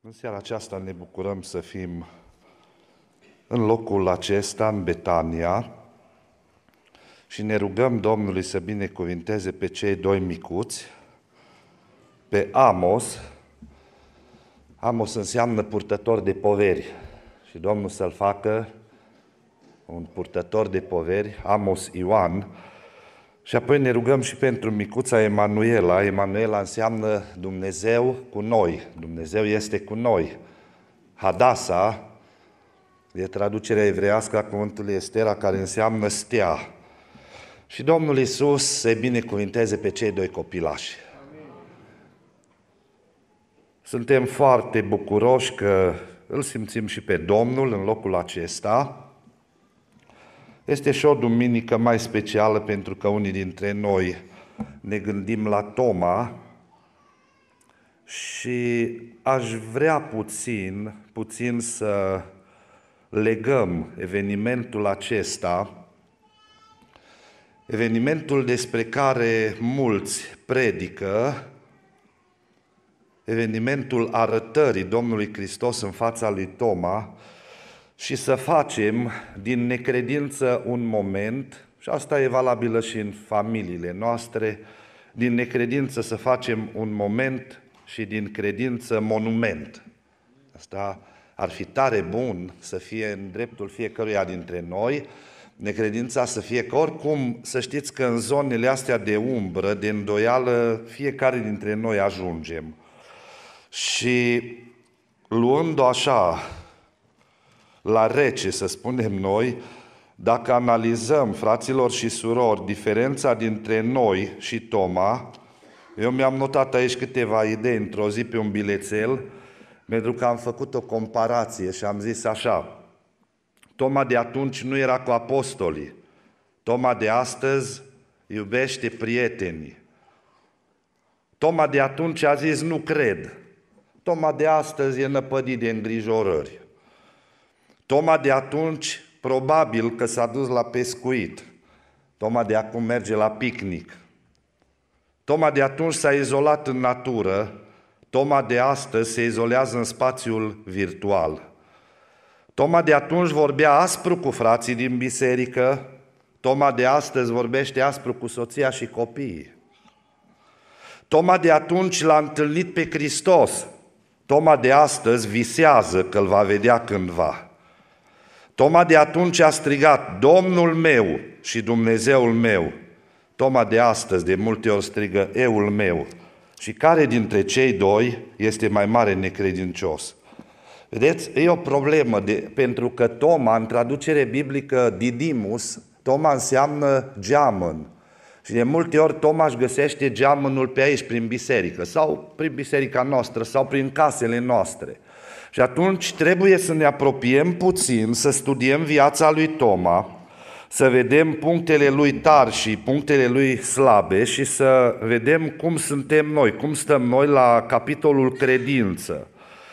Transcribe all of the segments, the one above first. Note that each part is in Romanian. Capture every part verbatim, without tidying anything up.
În seara aceasta ne bucurăm să fim în locul acesta, în Betania, și ne rugăm Domnului să binecuvinteze pe cei doi micuți, pe Amos. Amos înseamnă purtător de poveri și Domnul să-l facă un purtător de poveri, Amos Ioan. Și apoi ne rugăm și pentru micuța Emanuela. Emanuela înseamnă Dumnezeu cu noi. Dumnezeu este cu noi. Hadasa e traducerea evreiască a cuvântului Estera, care înseamnă stea. Și Domnul Iisus să binecuvinteze pe cei doi copilași. Amin. Suntem foarte bucuroși că îl simțim și pe Domnul în locul acesta. Este și o duminică mai specială pentru că unii dintre noi ne gândim la Toma și aș vrea puțin, puțin să legăm evenimentul acesta, evenimentul despre care mulți predică, evenimentul arătării Domnului Hristos în fața lui Toma, și să facem din necredință un moment, și asta e valabilă și în familiile noastre, din necredință să facem un moment și din credință monument. Asta ar fi tare bun să fie în dreptul fiecăruia dintre noi, necredința să fie că oricum, să știți că în zonele astea de umbră, de îndoială, fiecare dintre noi ajungem. Și luând-o așa, la rece, să spunem noi, dacă analizăm, fraților și surori, diferența dintre noi și Toma, eu mi-am notat aici câteva idei într-o zi pe un bilețel, pentru că am făcut o comparație și am zis așa: Toma de atunci nu era cu apostolii, Toma de astăzi iubește prietenii. Toma de atunci a zis nu cred, Toma de astăzi e năpădit de îngrijorări. Toma de atunci probabil că s-a dus la pescuit, Toma de acum merge la picnic. Toma de atunci s-a izolat în natură, Toma de astăzi se izolează în spațiul virtual. Toma de atunci vorbea aspru cu frații din biserică, Toma de astăzi vorbește aspru cu soția și copiii. Toma de atunci l-a întâlnit pe Hristos, Toma de astăzi visează că îl va vedea cândva. Toma de atunci a strigat, Domnul meu și Dumnezeul meu. Toma de astăzi de multe ori strigă, Eul meu. Și care dintre cei doi este mai mare necredincios? Vedeți, e o problemă, de, pentru că Toma, în traducere biblică Didimus, Toma înseamnă geamăn. Și de multe ori Toma își găsește geamănul pe aici, prin biserică, sau prin biserica noastră, sau prin casele noastre. Și atunci trebuie să ne apropiem puțin, să studiem viața lui Toma, să vedem punctele lui tari și punctele lui slabe și să vedem cum suntem noi, cum stăm noi la capitolul credință.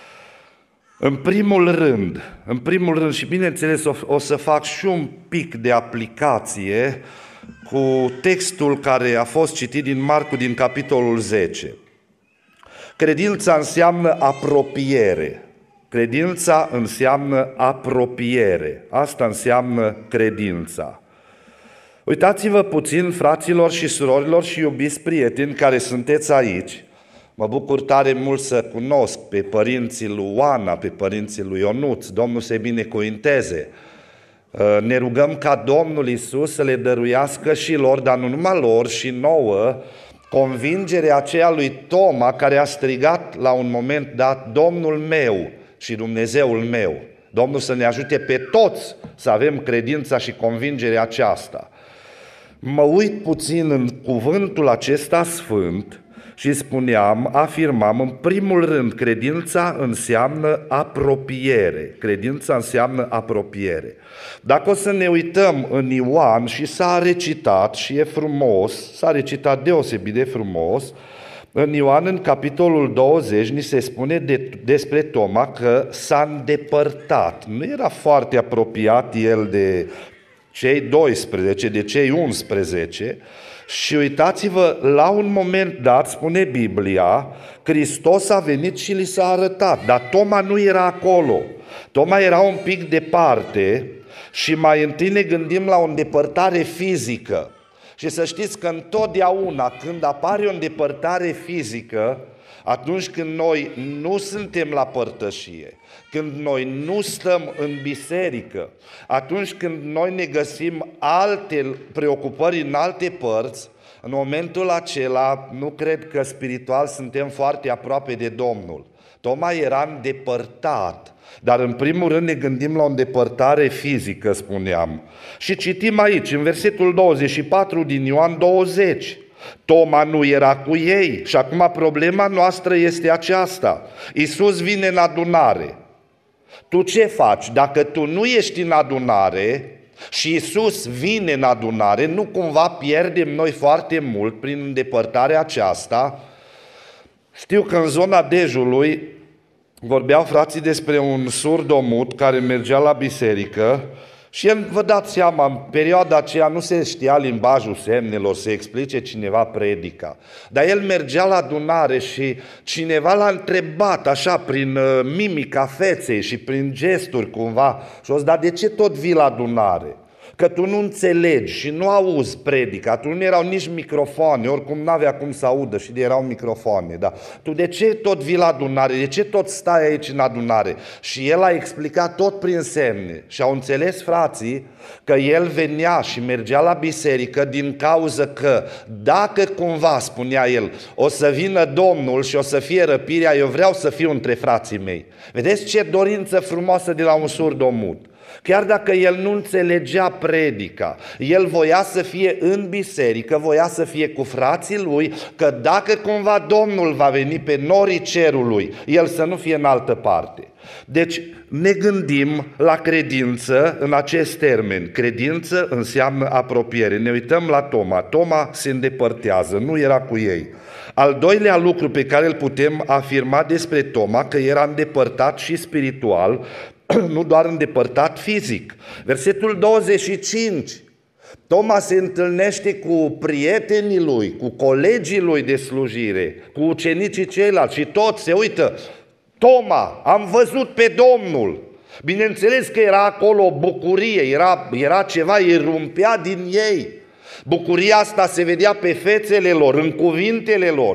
În primul rând, în primul rând și bineînțeles o, o să fac și un pic de aplicație cu textul care a fost citit din Marcu din capitolul zece. Credința înseamnă apropiere. Credința înseamnă apropiere. Asta înseamnă credința. Uitați-vă puțin, fraților și surorilor și iubiți prieteni care sunteți aici. Mă bucur tare mult să cunosc pe părinții lui Oana, pe părinții lui Ionuț. Domnul să-i binecuvinteze. Ne rugăm ca Domnul Iisus să le dăruiască și lor, dar nu numai lor, și nouă, convingerea aceea lui Toma care a strigat la un moment dat, Domnul meu și Dumnezeul meu. Domnul să ne ajute pe toți să avem credința și convingerea aceasta. Mă uit puțin în cuvântul acesta sfânt și spuneam, afirmam, în primul rând, credința înseamnă apropiere. Credința înseamnă apropiere. Dacă o să ne uităm în Ioan, și s-a recitat și e frumos, s-a recitat deosebit de frumos, în Ioan, în capitolul douăzeci, ni se spune de, despre Toma că s-a îndepărtat. Nu era foarte apropiat el de cei doisprezece, de cei unsprezece, Și uitați-vă, la un moment dat, spune Biblia, Hristos a venit și li s-a arătat, dar Toma nu era acolo. Toma era un pic departe și mai întâi ne gândim la o îndepărtare fizică. Și să știți că întotdeauna când apare o îndepărtare fizică, atunci când noi nu suntem la părtășie, când noi nu stăm în biserică, atunci când noi ne găsim alte preocupări în alte părți, în momentul acela nu cred că spiritual suntem foarte aproape de Domnul. Toma era îndepărtat, dar în primul rând ne gândim la o îndepărtare fizică, spuneam. Și citim aici, în versetul douăzeci și patru din Ioan douăzeci. Toma nu era cu ei și acum problema noastră este aceasta. Iisus vine în adunare. Tu ce faci? Dacă tu nu ești în adunare și Iisus vine în adunare, nu cumva pierdem noi foarte mult prin îndepărtarea aceasta? Știu că în zona Dejului vorbeau frații despre un surdomut care mergea la biserică și el, vă dați seama, în perioada aceea nu se știa limbajul semnelor, să explice cineva predica. Dar el mergea la adunare și cineva l-a întrebat așa prin mimica feței și prin gesturi cumva și o zis, dar de ce tot vii la adunare? Că tu nu înțelegi și nu auzi predica, tu nu erau nici microfoane, oricum n-avea cum să audă și de erau microfoane, da? Tu de ce tot vii la adunare, de ce tot stai aici în adunare? Și el a explicat tot prin semne și au înțeles frații că el venea și mergea la biserică din cauză că dacă cumva, spunea el, o să vină Domnul și o să fie răpirea, eu vreau să fiu între frații mei. Vedeți ce dorință frumoasă de la un surdomut. Chiar dacă el nu înțelegea predica, el voia să fie în biserică, voia să fie cu frații lui, că dacă cumva Domnul va veni pe norii cerului, el să nu fie în altă parte. Deci ne gândim la credință în acest termen. Credință înseamnă apropiere. Ne uităm la Toma. Toma se îndepărtează, nu era cu ei. Al doilea lucru pe care îl putem afirma despre Toma, că era îndepărtat și spiritual, nu doar îndepărtat fizic. Versetul douăzeci și cinci. Toma se întâlnește cu prietenii lui, cu colegii lui de slujire, cu ucenicii ceilalți și toți se uită. Toma, am văzut pe Domnul. Bineînțeles că era acolo o bucurie, era, era ceva, erumpea din ei. Bucuria asta se vedea pe fețele lor, în cuvintele lor.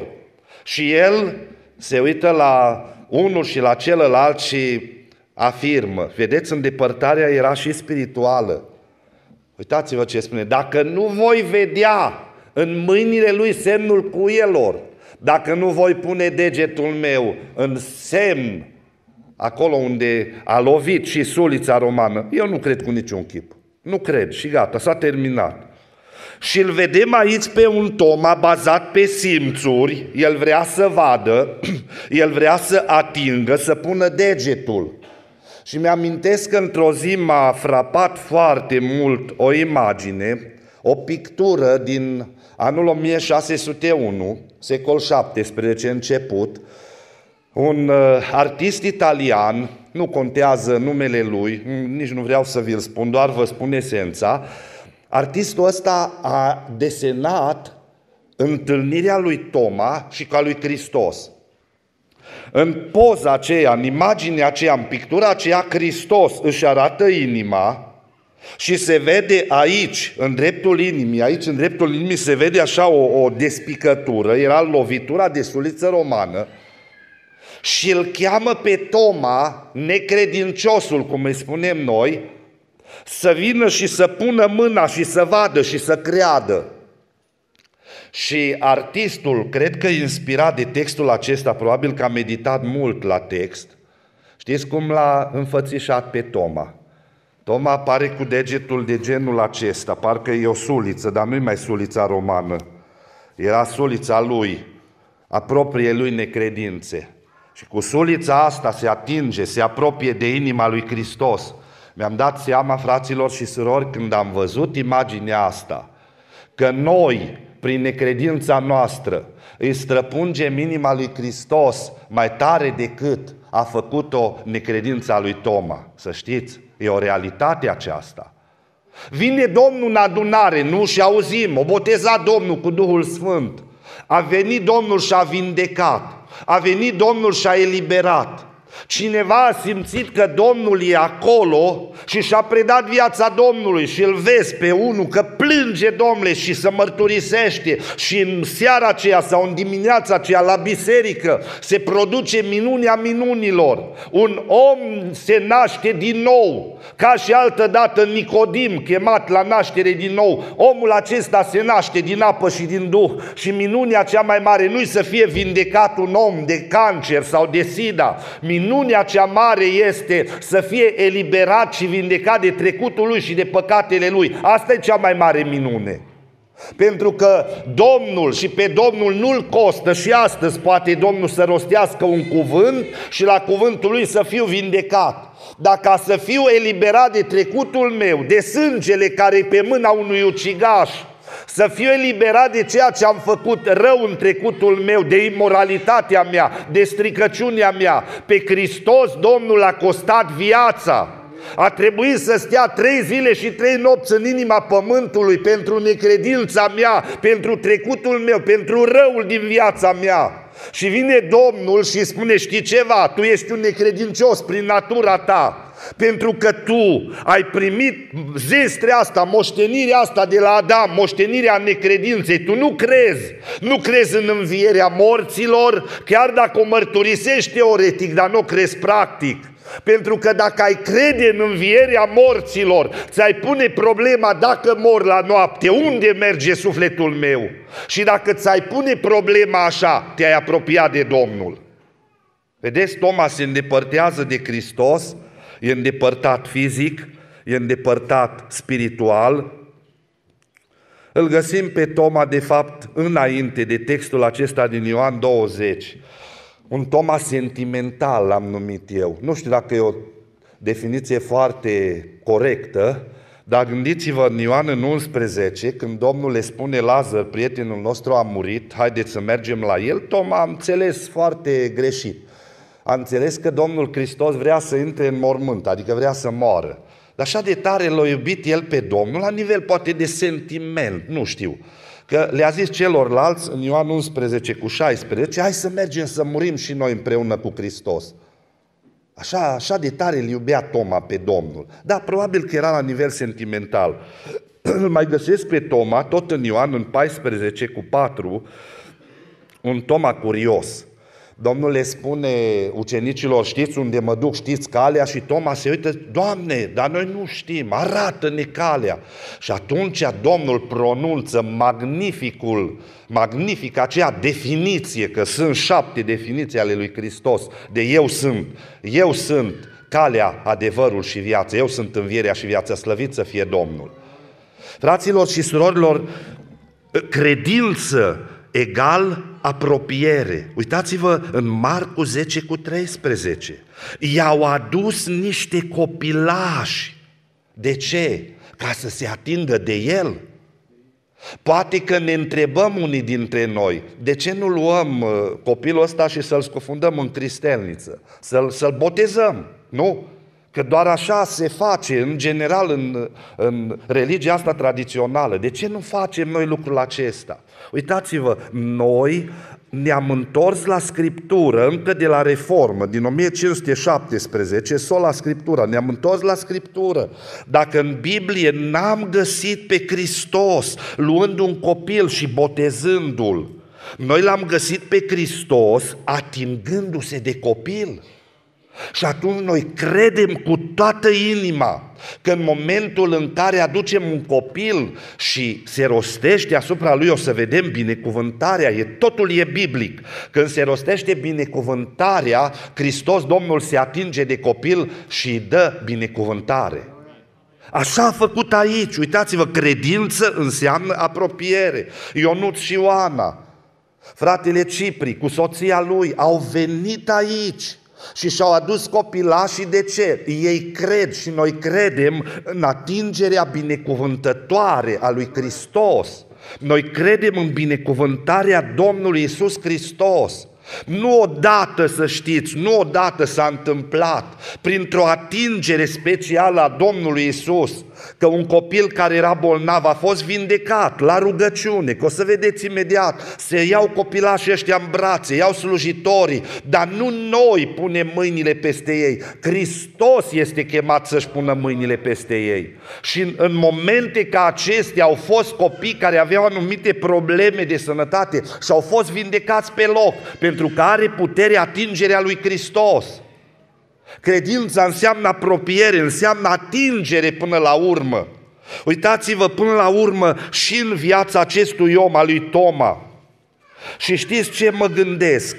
Și el se uită la unul și la celălalt și afirmă. Vedeți, îndepărtarea era și spirituală. Uitați-vă ce spune. Dacă nu voi vedea în mâinile lui semnul cuielor, dacă nu voi pune degetul meu în semn, acolo unde a lovit și sulița romană, eu nu cred cu niciun chip. Nu cred și gata, s-a terminat. Și îl vedem aici pe un Toma bazat pe simțuri, el vrea să vadă, el vrea să atingă, să pună degetul. Și mi-amintesc că într-o zi m-a frapat foarte mult o imagine, o pictură din anul o mie șase sute unu, secol șaptesprezece început, un uh, artist italian, nu contează numele lui, nici nu vreau să vi-l spun, doar vă spun esența. Artistul ăsta a desenat întâlnirea lui Toma și ca lui Hristos. În poza aceea, în imaginea aceea, în pictura aceea, Hristos își arată inima și se vede aici, în dreptul inimii, aici în dreptul inimii se vede așa o, o despicătură, era lovitura de suliță romană și îl cheamă pe Toma, necredinciosul, cum îi spunem noi, să vină și să pună mâna și să vadă și să creadă. Și artistul, cred că inspirat de textul acesta, probabil că a meditat mult la text, știți cum l-a înfățișat pe Toma? Toma apare cu degetul de genul acesta, parcă e o suliță, dar nu-i mai sulița romană. Era sulița lui, a propriei lui necredințe. Și cu sulița asta se atinge, se apropie de inima lui Hristos. Mi-am dat seama, fraților și surori, când am văzut imaginea asta, că noi, prin necredința noastră, îi străpungem inima lui Hristos mai tare decât a făcut-o necredința lui Toma. Să știți, e o realitate aceasta. Vine Domnul în adunare, nu? Și auzim, o boteza Domnul cu Duhul Sfânt. A venit Domnul și a vindecat. A venit Domnul și a eliberat. Cineva a simțit că Domnul e acolo și și-a predat viața Domnului și îl vezi pe unul că plânge, Domnule, și se mărturisește și în seara aceea sau în dimineața aceea la biserică se produce minunea minunilor. Un om se naște din nou, ca și altădată Nicodim, chemat la naștere din nou. Omul acesta se naște din apă și din Duh și minunea cea mai mare nu-i să fie vindecat un om de cancer sau de sida. Minunea cea mare este să fie eliberat și vindecat de trecutul lui și de păcatele lui. Asta e cea mai mare minune. Pentru că Domnul și pe Domnul nu-l costă și astăzi poate Domnul să rostească un cuvânt și la cuvântul lui să fiu vindecat. Dar ca să fiu eliberat de trecutul meu, de sângele care e pe mâna unui ucigaș, să fiu eliberat de ceea ce am făcut rău în trecutul meu, de imoralitatea mea, de stricăciunea mea, pe Hristos Domnul a costat viața. A trebuit să stea trei zile și trei nopți în inima pământului pentru necredința mea, pentru trecutul meu, pentru răul din viața mea. Și vine Domnul și spune, știi ceva, tu ești un necredincios prin natura ta. Pentru că tu ai primit zestrea asta, moștenirea asta de la Adam, moștenirea necredinței. Tu nu crezi, nu crezi în învierea morților, chiar dacă o mărturisești teoretic, dar nu o crezi practic. Pentru că dacă ai crede în învierea morților, ți-ai pune problema dacă mor la noapte, unde merge sufletul meu? Și dacă ți-ai pune problema așa, te-ai apropiat de Domnul. Vedeți, Toma se îndepărtează de Hristos, e îndepărtat fizic, e îndepărtat spiritual. Îl găsim pe Toma, de fapt, înainte de textul acesta din Ioan douăzeci. Un Toma sentimental l-am numit eu. Nu știu dacă e o definiție foarte corectă, dar gândiți-vă în Ioan în unsprezece, când Domnul le spune Lazar, prietenul nostru a murit, haideți să mergem la el, Toma a înțeles foarte greșit. A înțeles că Domnul Hristos vrea să intre în mormânt, adică vrea să moară. Dar așa de tare l-a iubit el pe Domnul, la nivel poate de sentiment, nu știu. Că le-a zis celorlalți în Ioan unsprezece cu șaisprezece, hai să mergem să murim și noi împreună cu Hristos. Așa, așa de tare îl iubea Toma pe Domnul. Da, probabil că era la nivel sentimental. Îl mai găsesc pe Toma, tot în Ioan, în paisprezece cu patru, un Toma curios. Domnul le spune ucenicilor, știți unde mă duc, știți calea? Și Toma se uită, Doamne, dar noi nu știm, arată-ne calea. Și atunci Domnul pronunță magnificul, magnific aceea definiție, că sunt șapte definiții ale lui Hristos, de eu sunt, eu sunt calea, adevărul și viața, eu sunt învierea și viața, slăvit să fie Domnul. Fraților și surorilor, credință egal apropiere. Uitați-vă în Marcu zece cu treisprezece. I-au adus niște copilași. De ce? Ca să se atingă de el. Poate că ne întrebăm unii dintre noi, de ce nu luăm copilul ăsta și să-l scufundăm în cristelniță? Să-l, să-l botezăm, nu? Că doar așa se face, în general, în, în religia asta tradițională. De ce nu facem noi lucrul acesta? Uitați-vă, noi ne-am întors la Scriptură, încă de la Reformă, din o mie cinci sute șaptesprezece, sola Scriptura, ne-am întors la Scriptură. Dacă în Biblie n-am găsit pe Hristos luând un copil și botezându-l, noi l-am găsit pe Hristos atingându-se de copil. Și atunci noi credem cu toată inima că în momentul în care aducem un copil și se rostește asupra lui, o să vedem binecuvântarea, e, totul e biblic. Când se rostește binecuvântarea, Hristos Domnul se atinge de copil și îi dă binecuvântare. Așa a făcut aici, uitați-vă, credință înseamnă apropiere. Ionuț și Ioana, fratele Cipri cu soția lui, au venit aici și și-au adus copilașii. De ce? Ei cred și noi credem în atingerea binecuvântătoare a lui Hristos. Noi credem în binecuvântarea Domnului Iisus Hristos. Nu odată, să știți, nu odată s-a întâmplat printr-o atingere specială a Domnului Iisus că un copil care era bolnav a fost vindecat la rugăciune, că o să vedeți imediat, se iau copilașii ăștia în brațe, iau slujitorii, dar nu noi punem mâinile peste ei, Hristos este chemat să-și pună mâinile peste ei. Și în, în momente ca acestea au fost copii care aveau anumite probleme de sănătate și au fost vindecați pe loc, pentru că are putere atingerea lui Hristos. Credința înseamnă apropiere, înseamnă atingere până la urmă. Uitați-vă până la urmă și în viața acestui om, al lui Toma. Și știți ce mă gândesc?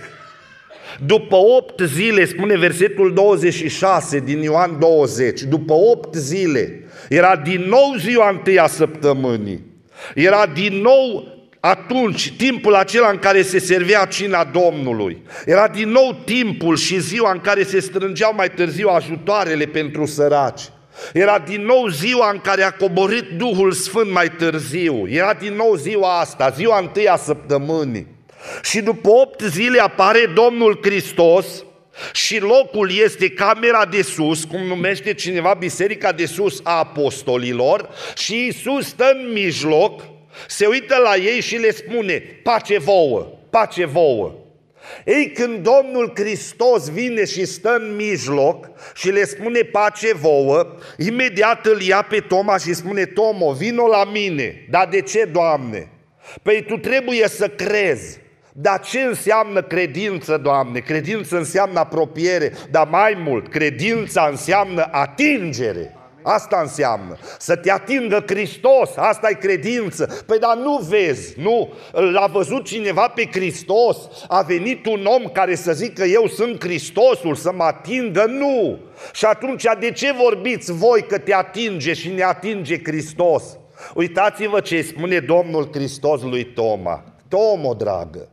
După opt zile, spune versetul douăzeci și șase din Ioan douăzeci, după opt zile, era din nou ziua întâia săptămânii, era din nou atunci timpul acela în care se servea cina Domnului, era din nou timpul și ziua în care se strângeau mai târziu ajutoarele pentru săraci, era din nou ziua în care a coborât Duhul Sfânt mai târziu, era din nou ziua asta, ziua întâia săptămânii. Și după opt zile apare Domnul Hristos și locul este camera de sus, cum numește cineva biserica de sus a apostolilor, și Iisus stă în mijloc, se uită la ei și le spune: pace vouă, pace vouă. Ei, când Domnul Hristos vine și stă în mijloc și le spune pace vouă, imediat îl ia pe Toma și spune: Tomo, vino la mine. Dar de ce, Doamne? Păi tu trebuie să crezi. Dar ce înseamnă credință, Doamne? Credință înseamnă apropiere, dar mai mult, credința înseamnă atingere. Asta înseamnă, să te atingă Hristos, asta e credință. Păi dar nu vezi, nu? L-a văzut cineva pe Hristos? A venit un om care să zică: eu sunt Hristosul, să mă atingă? Nu! Și atunci de ce vorbiți voi că te atinge și ne atinge Hristos? Uitați-vă ce spune Domnul Hristos lui Toma: Tomo, dragă,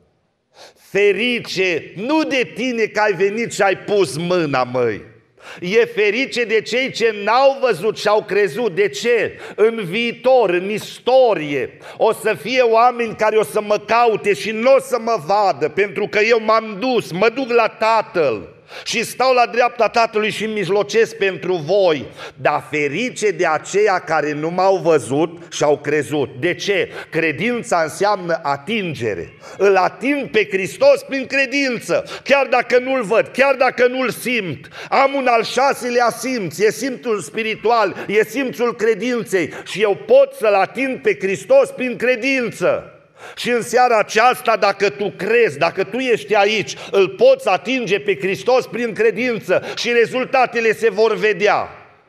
ferice nu de tine că ai venit și ai pus mâna, măi. E ferice de cei ce n-au văzut și au crezut. De ce? În viitor, în istorie, o să fie oameni care o să mă caute și nu o să mă vadă, pentru că eu m-am dus, mă duc la Tatăl și stau la dreapta Tatălui și mijlocesc pentru voi. Dar ferice de aceia care nu m-au văzut și au crezut. De ce? Credința înseamnă atingere. Îl ating pe Hristos prin credință, chiar dacă nu-L văd, chiar dacă nu-L simt. Am un al șaselea simț, e simțul spiritual, e simțul credinței și eu pot să-L ating pe Hristos prin credință. Și în seara aceasta, dacă tu crezi, dacă tu ești aici, îl poți atinge pe Hristos prin credință și rezultatele se vor vedea.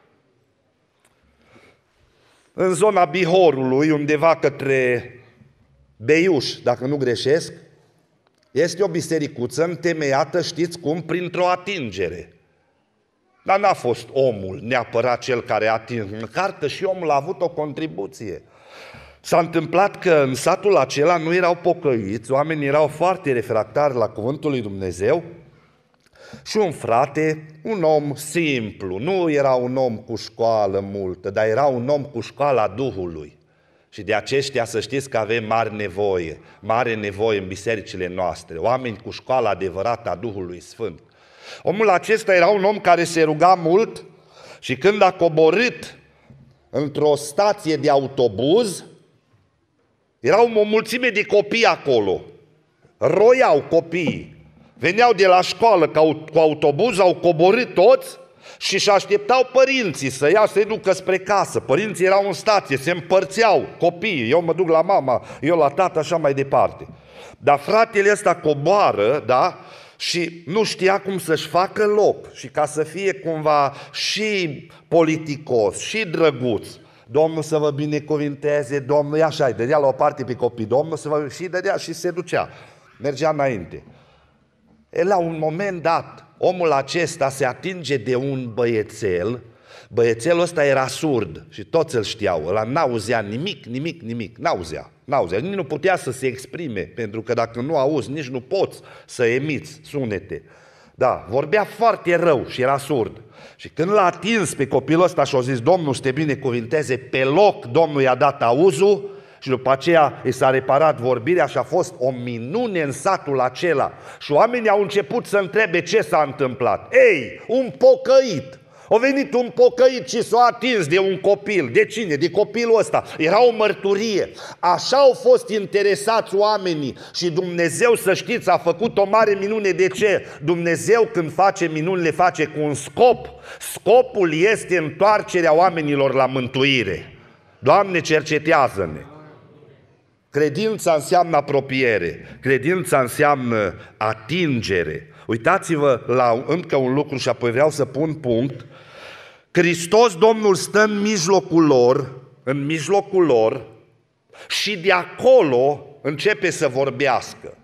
În zona Bihorului, undeva către Beiuș, dacă nu greșesc, este o bisericuță întemeiată, știți cum? Printr-o atingere. Dar n-a fost omul neapărat cel care a atins, măcar că și omul a avut o contribuție. S-a întâmplat că în satul acela nu erau pocăiți, oamenii erau foarte refractari la cuvântul lui Dumnezeu și un frate, un om simplu, nu era un om cu școală multă, dar era un om cu școala Duhului. Și de aceștia să știți că avem mare nevoie, mare nevoie în bisericile noastre, oameni cu școala adevărată a Duhului Sfânt. Omul acesta era un om care se ruga mult și când a coborât într-o stație de autobuz, erau o mulțime de copii acolo, roiau copiii, veneau de la școală cu autobuz, au coborât toți și își așteptau părinții să ia, să-i ducă spre casă. Părinții erau în stație, se împărțeau copiii, eu mă duc la mama, eu la tată, așa mai departe. Dar fratele ăsta coboară, da, și nu știa cum să-și facă loc și ca să fie cumva și politicos, și drăguț. Domnul să vă binecuvinteze, Domnul, ia așa, îi dădea la o parte pe copii, Domnul să vă... și dădea și se ducea, mergea înainte. E, la un moment dat, omul acesta se atinge de un băiețel, băiețelul ăsta era surd și toți îl știau, ăla n-auzea nimic, nimic, nimic, n-auzea, n-auzea, nici nu putea să se exprime, pentru că dacă nu auzi, nici nu poți să emiți sunete. Da, vorbea foarte rău și era surd. Și când l-a atins pe copilul ăsta și a zis: Domnul să te binecuvinteze, pe loc Domnul i-a dat auzul și după aceea i s-a reparat vorbirea și a fost o minune în satul acela. Și oamenii au început să întrebe ce s-a întâmplat. Ei, un pocăit, A venit un pocăit și s-a atins de un copil. De cine? De copilul ăsta. Era o mărturie. Așa au fost interesați oamenii și Dumnezeu, să știți, a făcut o mare minune. De ce? Dumnezeu când face minuni le face cu un scop. Scopul este întoarcerea oamenilor la mântuire. Doamne, cercetează-ne! Credința înseamnă apropiere, credința înseamnă atingere. Uitați-vă la încă un lucru și apoi vreau să pun punct. Hristos Domnul stă în mijlocul lor, în mijlocul lor și de acolo începe să vorbească.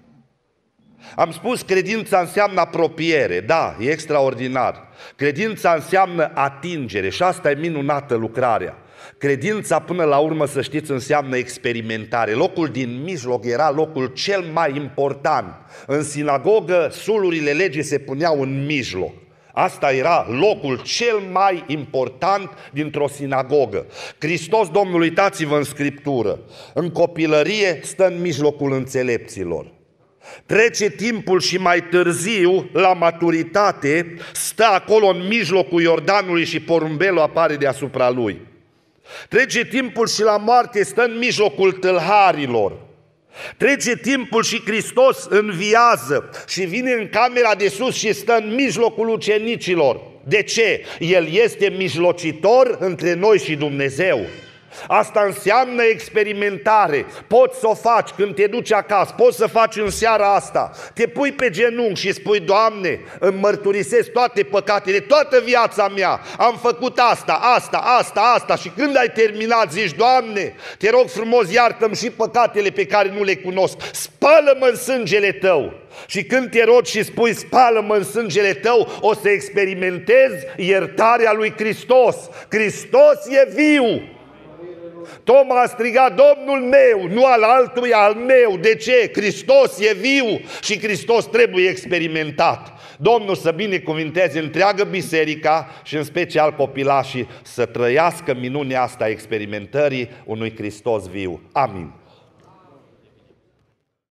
Am spus, credința înseamnă apropiere, da, e extraordinar. Credința înseamnă atingere și asta e minunată lucrarea. Credința, până la urmă, să știți, înseamnă experimentare. Locul din mijloc era locul cel mai important. În sinagogă, sulurile legii se puneau în mijloc. Asta era locul cel mai important dintr-o sinagogă. Hristos Domnul, uitați-vă în Scriptură, în copilărie stă în mijlocul înțelepților. Trece timpul și mai târziu, la maturitate, stă acolo în mijlocul Iordanului și porumbelul apare deasupra lui. Trece timpul și la moarte stă în mijlocul tâlharilor. Trece timpul și Hristos înviază și vine în camera de sus și stă în mijlocul ucenicilor. De ce? El este mijlocitor între noi și Dumnezeu. Asta înseamnă experimentare. Poți să o faci când te duci acasă, poți să faci în seara asta. Te pui pe genunchi și spui: Doamne, îmi mărturisesc toate păcatele, toată viața mea. Am făcut asta, asta, asta, asta. Și când ai terminat zici: Doamne, te rog frumos, iartă-mi și păcatele pe care nu le cunosc. Spală-mă în sângele Tău. Și când te rogi și spui: spală-mă în sângele Tău, o să experimentezi iertarea lui Hristos. Hristos e viu. Toma a strigat: Domnul meu, nu al altuia, al meu. De ce? Hristos e viu și Hristos trebuie experimentat. Domnul să binecuvinteze întreagă biserica și în special copilașii să trăiască minunea asta a experimentării unui Hristos viu. Amin.